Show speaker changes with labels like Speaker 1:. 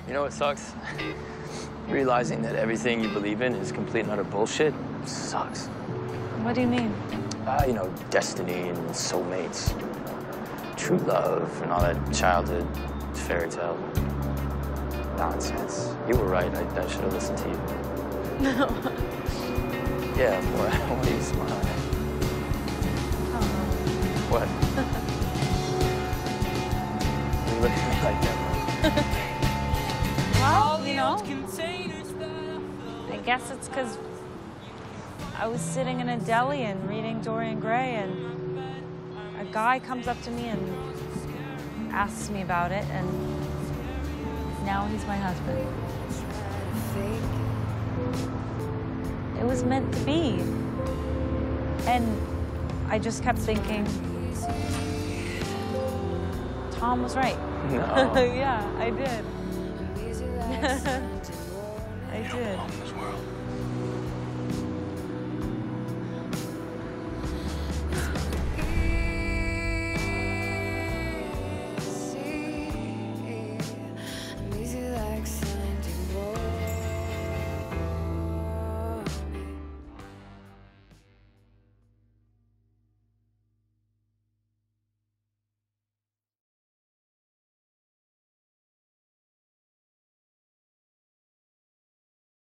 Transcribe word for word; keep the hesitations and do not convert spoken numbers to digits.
Speaker 1: You know what sucks? Realizing that everything you believe in is complete and utter bullshit sucks.
Speaker 2: What do you mean?
Speaker 1: Uh, you know, destiny and soulmates, true love, and all that childhood fairy tale nonsense. You were right. I, I should have listened to you.
Speaker 2: No.
Speaker 1: Yeah, boy, why are you smiling?
Speaker 2: Oh.
Speaker 1: What? Are you looking at me like that?
Speaker 2: Well, you know, I guess it's because I was sitting in a deli and reading Dorian Gray, and a guy comes up to me and asks me about it, and now he's my husband. It was meant to be. And I just kept thinking, Tom was right.
Speaker 1: No.
Speaker 2: Yeah, I did. I did.